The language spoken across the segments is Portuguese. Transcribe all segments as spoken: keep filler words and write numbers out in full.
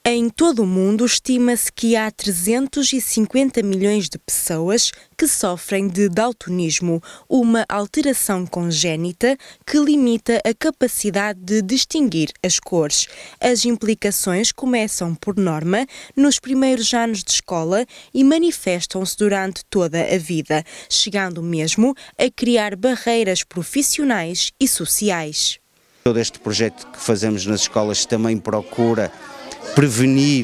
Em todo o mundo, estima-se que há trezentos e cinquenta milhões de pessoas que sofrem de daltonismo, uma alteração congénita que limita a capacidade de distinguir as cores. As implicações começam, por norma, nos primeiros anos de escola e manifestam-se durante toda a vida, chegando mesmo a criar barreiras profissionais e sociais. Todo este projeto que fazemos nas escolas também procura prevenir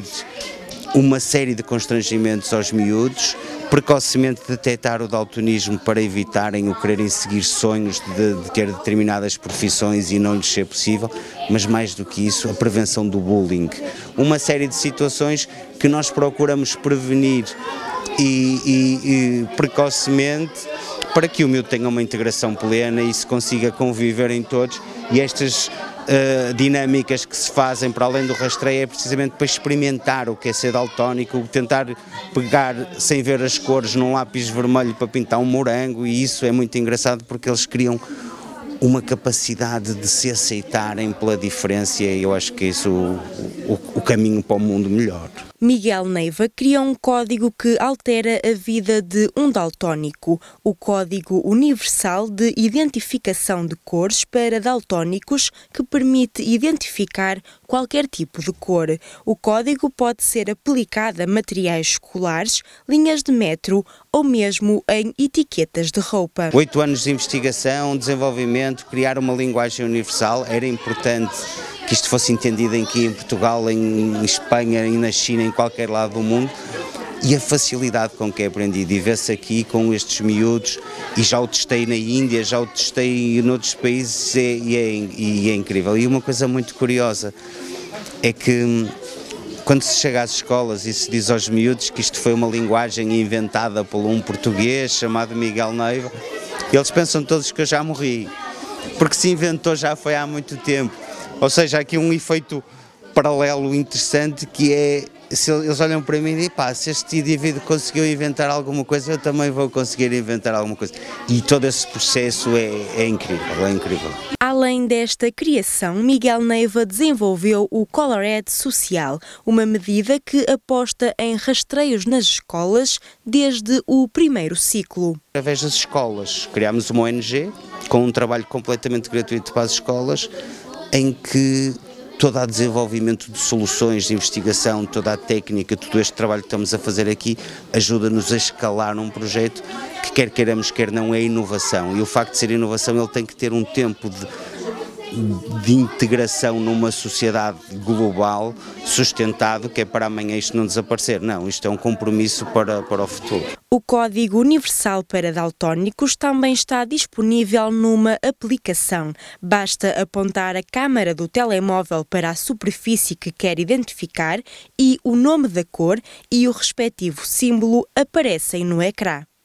uma série de constrangimentos aos miúdos, precocemente detectar o daltonismo para evitarem o quererem seguir sonhos de, de ter determinadas profissões e não lhes ser possível, mas mais do que isso, a prevenção do bullying. Uma série de situações que nós procuramos prevenir e, e, e precocemente para que o miúdo tenha uma integração plena e se consiga conviver em todos, e estas Uh, dinâmicas que se fazem para além do rastreio é precisamente para experimentar o que é ser daltónico, tentar pegar sem ver as cores num lápis vermelho para pintar um morango, e isso é muito engraçado porque eles criam uma capacidade de se aceitarem pela diferença, e eu acho que é isso o, o, o caminho para o mundo melhor. Miguel Neiva cria um código que altera a vida de um daltónico, o Código Universal de Identificação de Cores para Daltónicos, que permite identificar qualquer tipo de cor. O código pode ser aplicado a materiais escolares, linhas de metro ou mesmo em etiquetas de roupa. Oito anos de investigação, desenvolvimento, criar uma linguagem universal, era importante que isto fosse entendido aqui em Portugal, em Espanha e na China, em qualquer lado do mundo, e a facilidade com que é aprendido. E vê-se aqui com estes miúdos, e já o testei na Índia, já o testei noutros países, e é, e é, e é incrível. E uma coisa muito curiosa é que quando se chega às escolas e se diz aos miúdos que isto foi uma linguagem inventada por um português chamado Miguel Neiva, eles pensam todos que eu já morri, porque se inventou já foi há muito tempo. Ou seja, há aqui um efeito paralelo interessante que é, se eles olham para mim e dizem, pá, se este indivíduo conseguiu inventar alguma coisa, eu também vou conseguir inventar alguma coisa. E todo esse processo é, é incrível, é incrível. Além desta criação, Miguel Neiva desenvolveu o Colored Social, uma medida que aposta em rastreios nas escolas desde o primeiro ciclo. Através das escolas, criámos uma O N G com um trabalho completamente gratuito para as escolas, em que todo o desenvolvimento de soluções de investigação, toda a técnica, todo este trabalho que estamos a fazer aqui, ajuda-nos a escalar num projeto que quer queiramos, quer não, é inovação. E o facto de ser inovação, ele tem que ter um tempo de, de integração numa sociedade global, sustentado, que é para amanhã isto não desaparecer. Não, isto é um compromisso para, para o futuro. O Código Universal para Daltónicos também está disponível numa aplicação. Basta apontar a câmara do telemóvel para a superfície que quer identificar e o nome da cor e o respectivo símbolo aparecem no ecrã.